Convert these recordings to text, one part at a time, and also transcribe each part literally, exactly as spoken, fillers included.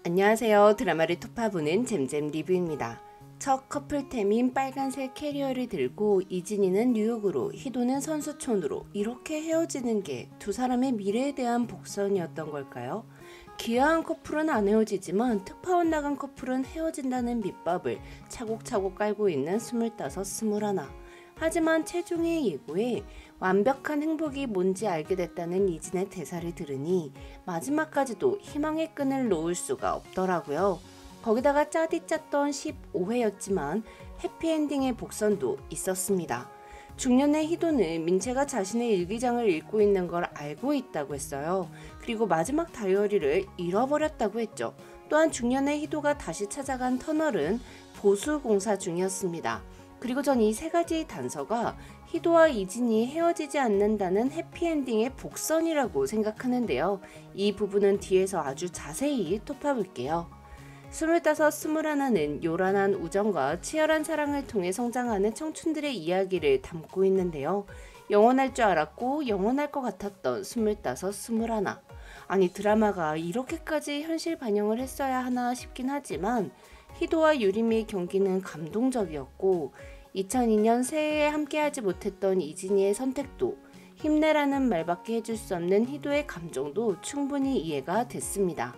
안녕하세요. 드라마를 투파보는 잼잼 리뷰입니다. 첫 커플템인 빨간색 캐리어를 들고 이진이는 뉴욕으로, 희도는 선수촌으로 이렇게 헤어지는 게 두 사람의 미래에 대한 복선이었던 걸까요? 귀화한 커플은 안 헤어지지만 특파원 나간 커플은 헤어진다는 밑밥을 차곡차곡 깔고 있는 스물다섯, 스물하나. 하지만 최종의 예고에 완벽한 행복이 뭔지 알게 됐다는 이진의 대사를 들으니 마지막까지도 희망의 끈을 놓을 수가 없더라고요. 거기다가 짜디 짰던 십오 회였지만 해피엔딩의 복선도 있었습니다. 중년의 희도는 민채가 자신의 일기장을 읽고 있는 걸 알고 있다고 했어요. 그리고 마지막 다이어리를 잃어버렸다고 했죠. 또한 중년의 희도가 다시 찾아간 터널은 보수공사 중이었습니다. 그리고 전 이 세 가지 단서가 희도와 이진이 헤어지지 않는다는 해피엔딩의 복선이라고 생각하는데요. 이 부분은 뒤에서 아주 자세히 톱어볼게요. 스물다섯, 스물하나는 요란한 우정과 치열한 사랑을 통해 성장하는 청춘들의 이야기를 담고 있는데요. 영원할 줄 알았고 영원할 것 같았던 스물다섯, 스물하나. 아니 드라마가 이렇게까지 현실 반영을 했어야 하나 싶긴 하지만 희도와 유림이의 경기는 감동적이었고 이천이 년 새해에 함께하지 못했던 이진이의 선택도 힘내라는 말밖에 해줄 수 없는 희도의 감정도 충분히 이해가 됐습니다.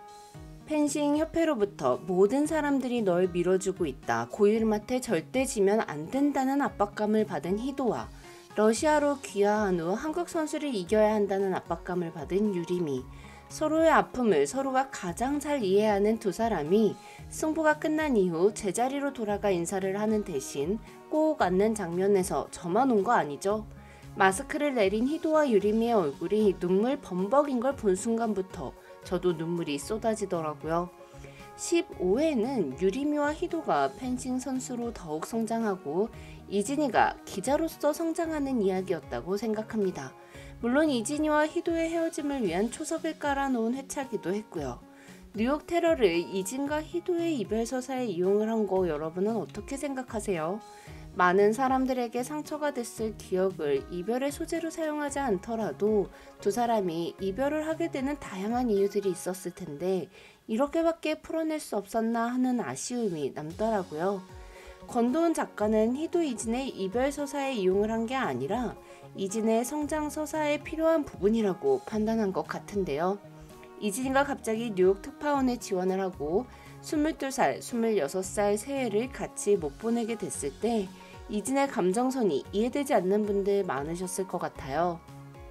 펜싱 협회로부터 모든 사람들이 널 밀어주고 있다. 고일마테 절대 지면 안 된다는 압박감을 받은 희도와 러시아로 귀화한 후 한국 선수를 이겨야 한다는 압박감을 받은 유림이 서로의 아픔을 서로가 가장 잘 이해하는 두 사람이 승부가 끝난 이후 제자리로 돌아가 인사를 하는 대신 꼭 앉는 장면에서 저만 온 거 아니죠? 마스크를 내린 희도와 유림이의 얼굴이 눈물 범벅인 걸 본 순간부터 저도 눈물이 쏟아지더라고요. 십오 회에는 유림이와 희도가 펜싱 선수로 더욱 성장하고 이진이가 기자로서 성장하는 이야기였다고 생각합니다. 물론 이진이와 희도의 헤어짐을 위한 초석을 깔아놓은 회차기도 했고요. 뉴욕 테러를 이진과 희도의 이별서사에 이용을 한 거 여러분은 어떻게 생각하세요? 많은 사람들에게 상처가 됐을 기억을 이별의 소재로 사용하지 않더라도 두 사람이 이별을 하게 되는 다양한 이유들이 있었을 텐데 이렇게밖에 풀어낼 수 없었나 하는 아쉬움이 남더라고요. 권도은 작가는 희도 이진의 이별 서사에 이용을 한 게 아니라 이진의 성장 서사에 필요한 부분이라고 판단한 것 같은데요. 이진이가 갑자기 뉴욕 특파원에 지원을 하고 스물두 살, 스물여섯 살 새해를 같이 못 보내게 됐을 때 이진의 감정선이 이해되지 않는 분들 많으셨을 것 같아요.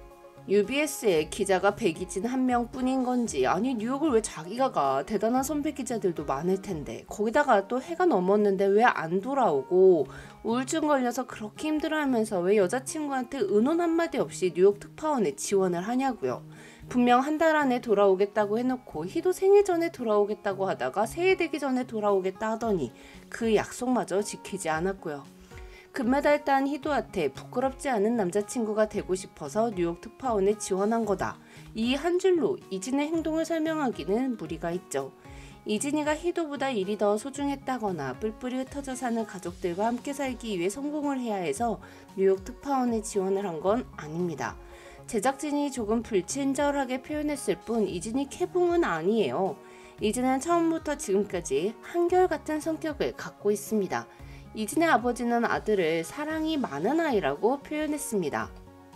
유비에스에 기자가 백이진 한 명뿐인 건지 아니 뉴욕을 왜 자기가 가? 대단한 선배 기자들도 많을 텐데 거기다가 또 해가 넘었는데 왜 안 돌아오고 우울증 걸려서 그렇게 힘들어하면서 왜 여자친구한테 의논 한마디 없이 뉴욕 특파원에 지원을 하냐고요. 분명 한 달 안에 돌아오겠다고 해놓고 희도 생일 전에 돌아오겠다고 하다가 새해 되기 전에 돌아오겠다 하더니 그 약속마저 지키지 않았고요. 금메달 딴 희도한테 부끄럽지 않은 남자친구가 되고 싶어서 뉴욕 특파원에 지원한 거다. 이 한 줄로 이진의 행동을 설명하기는 무리가 있죠. 이진이가 희도보다 일이 더 소중했다거나 뿔뿔이 흩어져 사는 가족들과 함께 살기 위해 성공을 해야 해서 뉴욕 특파원에 지원을 한 건 아닙니다. 제작진이 조금 불친절하게 표현했을 뿐 이진이 캐붕은 아니에요. 이진은 처음부터 지금까지 한결같은 성격을 갖고 있습니다. 이진의 아버지는 아들을 사랑이 많은 아이라고 표현했습니다.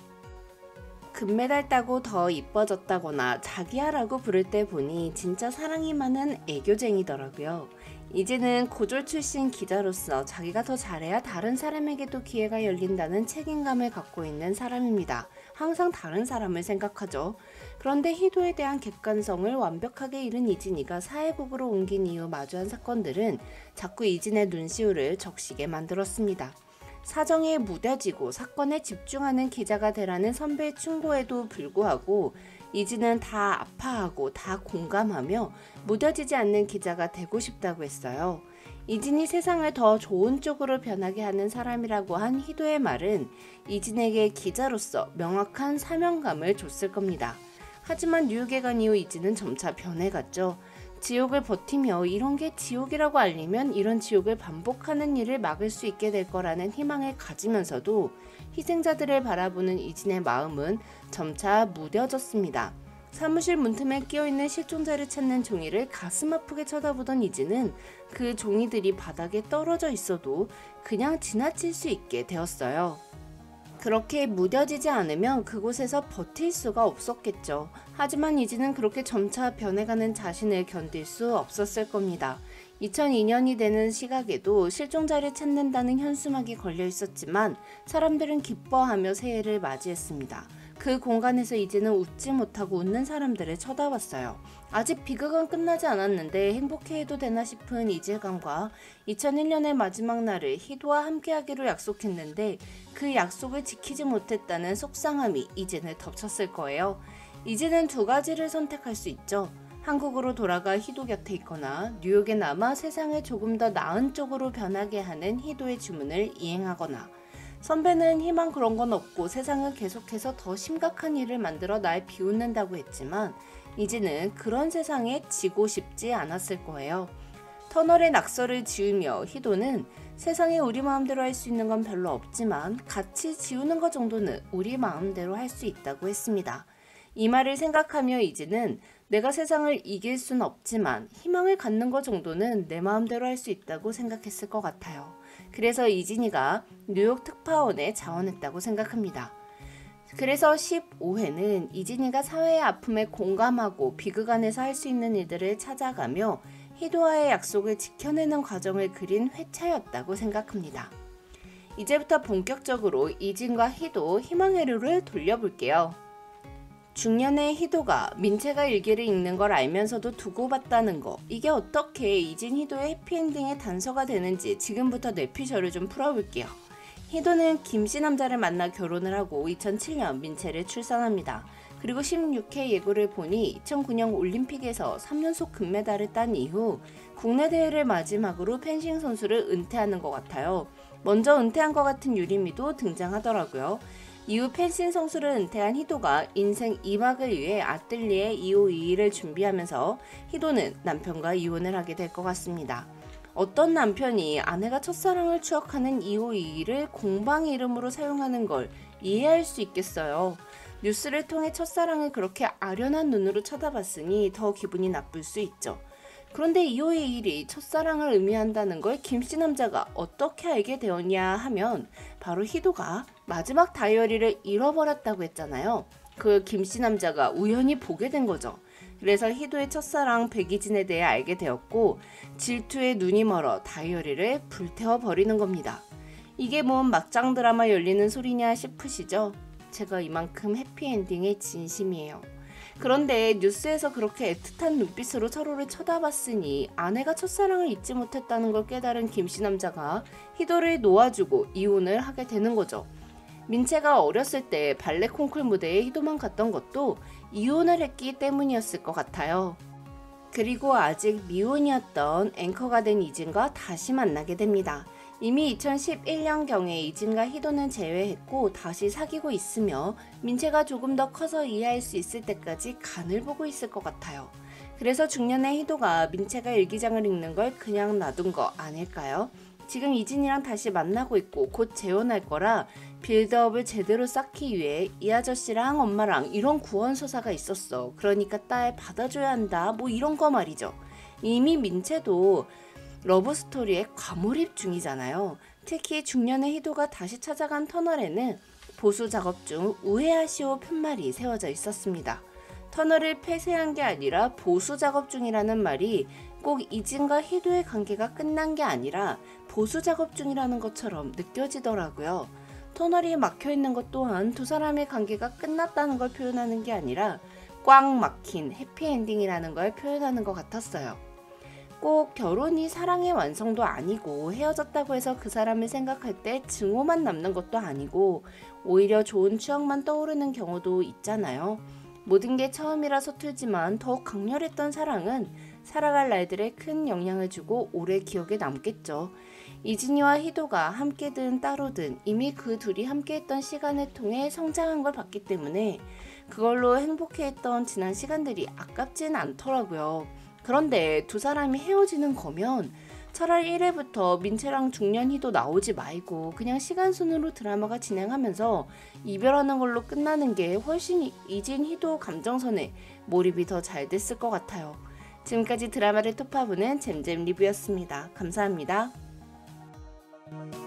금메달 따고 더 이뻐졌다거나 자기야라고 부를 때 보니 진짜 사랑이 많은 애교쟁이더라고요. 이제는 고졸 출신 기자로서 자기가 더 잘해야 다른 사람에게도 기회가 열린다는 책임감을 갖고 있는 사람입니다. 항상 다른 사람을 생각하죠. 그런데 희도에 대한 객관성을 완벽하게 잃은 이진이가 사회복으로 옮긴 이후 마주한 사건들은 자꾸 이진의 눈시울을 적시게 만들었습니다. 사정에 무뎌지고 사건에 집중하는 기자가 되라는 선배의 충고에도 불구하고 이진은 다 아파하고 다 공감하며 무뎌지지 않는 기자가 되고 싶다고 했어요. 이진이 세상을 더 좋은 쪽으로 변하게 하는 사람이라고 한 희도의 말은 이진에게 기자로서 명확한 사명감을 줬을 겁니다. 하지만 뉴욕에 간 이후 이진은 점차 변해갔죠. 지옥을 버티며 이런 게 지옥이라고 알리면 이런 지옥을 반복하는 일을 막을 수 있게 될 거라는 희망을 가지면서도 희생자들을 바라보는 이진의 마음은 점차 무뎌졌습니다. 사무실 문틈에 끼어있는 실종자를 찾는 종이를 가슴 아프게 쳐다보던 이진은 그 종이들이 바닥에 떨어져 있어도 그냥 지나칠 수 있게 되었어요. 그렇게 무뎌지지 않으면 그곳에서 버틸 수가 없었겠죠. 하지만 이진은 그렇게 점차 변해가는 자신을 견딜 수 없었을 겁니다. 이천이 년이 되는 시각에도 실종자를 찾는다는 현수막이 걸려 있었지만 사람들은 기뻐하며 새해를 맞이했습니다. 그 공간에서 이제는 웃지 못하고 웃는 사람들을 쳐다봤어요. 아직 비극은 끝나지 않았는데 행복해해도 되나 싶은 이질감과 이천일 년의 마지막 날을 희도와 함께하기로 약속했는데 그 약속을 지키지 못했다는 속상함이 이진을 덮쳤을 거예요. 이진은 두 가지를 선택할 수 있죠. 한국으로 돌아가 희도 곁에 있거나 뉴욕에 남아 세상을 조금 더 나은 쪽으로 변하게 하는 희도의 주문을 이행하거나. 선배는 희망 그런 건 없고 세상은 계속해서 더 심각한 일을 만들어 날 비웃는다고 했지만 이제는 그런 세상에 지고 싶지 않았을 거예요. 터널의 낙서를 지으며 희도는 세상에 우리 마음대로 할 수 있는 건 별로 없지만 같이 지우는 것 정도는 우리 마음대로 할 수 있다고 했습니다. 이 말을 생각하며 이제는 내가 세상을 이길 순 없지만 희망을 갖는 것 정도는 내 마음대로 할 수 있다고 생각했을 것 같아요. 그래서 이진이가 뉴욕 특파원에 자원했다고 생각합니다. 그래서 십오 회는 이진이가 사회의 아픔에 공감하고 비극 안에서 할 수 있는 일들을 찾아가며 희도와의 약속을 지켜내는 과정을 그린 회차였다고 생각합니다. 이제부터 본격적으로 이진과 희도 희망회로를 돌려볼게요. 중년의 희도가 민채가 일기를 읽는 걸 알면서도 두고 봤다는 거, 이게 어떻게 이진 희도의 해피엔딩의 단서가 되는지 지금부터 뇌피셜을 좀 풀어볼게요. 희도는 김씨 남자를 만나 결혼을 하고 이천칠 년 민채를 출산합니다. 그리고 십육 회 예고를 보니 이천구 년 올림픽에서 삼 연속 금메달을 딴 이후 국내 대회를 마지막으로 펜싱 선수를 은퇴하는 것 같아요. 먼저 은퇴한 것 같은 유리미도 등장하더라고요. 이후 펜싱 선수를 은퇴한 희도가 인생 이 막을 위해 아뜰리에 이오이이를 준비하면서 희도는 남편과 이혼을 하게 될 것 같습니다. 어떤 남편이 아내가 첫사랑을 추억하는 이오이이를 공방 이름으로 사용하는 걸 이해할 수 있겠어요. 뉴스를 통해 첫사랑을 그렇게 아련한 눈으로 쳐다봤으니 더 기분이 나쁠 수 있죠. 그런데 이오이일이 첫사랑을 의미한다는 걸 김씨 남자가 어떻게 알게 되었냐 하면 바로 희도가 마지막 다이어리를 잃어버렸다고 했잖아요. 그 김씨 남자가 우연히 보게 된 거죠. 그래서 희도의 첫사랑 백이진에 대해 알게 되었고 질투에 눈이 멀어 다이어리를 불태워버리는 겁니다. 이게 뭔 막장 드라마 열리는 소리냐 싶으시죠? 제가 이만큼 해피엔딩의 진심이에요. 그런데 뉴스에서 그렇게 애틋한 눈빛으로 서로를 쳐다봤으니 아내가 첫사랑을 잊지 못했다는 걸 깨달은 김씨 남자가 희도를 놓아주고 이혼을 하게 되는 거죠. 민채가 어렸을 때 발레 콩쿨 무대에 희도만 갔던 것도 이혼을 했기 때문이었을 것 같아요. 그리고 아직 미혼이었던 앵커가 된 이진과 다시 만나게 됩니다. 이미 이천십일 년경에 이진과 희도는 재회했고 다시 사귀고 있으며 민채가 조금 더 커서 이해할 수 있을 때까지 간을 보고 있을 것 같아요. 그래서 중년의 희도가 민채가 일기장을 읽는 걸 그냥 놔둔 거 아닐까요? 지금 이진이랑 다시 만나고 있고 곧 재혼할 거라 빌드업을 제대로 쌓기 위해 이 아저씨랑 엄마랑 이런 구원서사가 있었어. 그러니까 딸 받아줘야 한다. 뭐 이런 거 말이죠. 이미 민채도 러브스토리에 과몰입 중이잖아요. 특히 중년의 희도가 다시 찾아간 터널에는 보수 작업 중 우회하시오 편말이 세워져 있었습니다. 터널을 폐쇄한 게 아니라 보수 작업 중이라는 말이 꼭 이진과 희도의 관계가 끝난 게 아니라 보수 작업 중이라는 것처럼 느껴지더라고요. 터널이 막혀있는 것 또한 두 사람의 관계가 끝났다는 걸 표현하는 게 아니라 꽉 막힌 해피엔딩이라는 걸 표현하는 것 같았어요. 꼭 결혼이 사랑의 완성도 아니고 헤어졌다고 해서 그 사람을 생각할 때 증오만 남는 것도 아니고 오히려 좋은 추억만 떠오르는 경우도 있잖아요. 모든 게 처음이라 서툴지만 더욱 강렬했던 사랑은 살아갈 날들에 큰 영향을 주고 오래 기억에 남겠죠. 이진이와 희도가 함께든 따로든 이미 그 둘이 함께했던 시간을 통해 성장한 걸 봤기 때문에 그걸로 행복해했던 지난 시간들이 아깝진 않더라고요. 그런데 두 사람이 헤어지는 거면 차라리 일 회부터 민채랑 중년 희도 나오지 말고 그냥 시간 순으로 드라마가 진행하면서 이별하는 걸로 끝나는 게 훨씬 이진 희도 감정선에 몰입이 더 잘 됐을 것 같아요. 지금까지 드라마를 톱파보는 잼잼 리뷰였습니다. 감사합니다.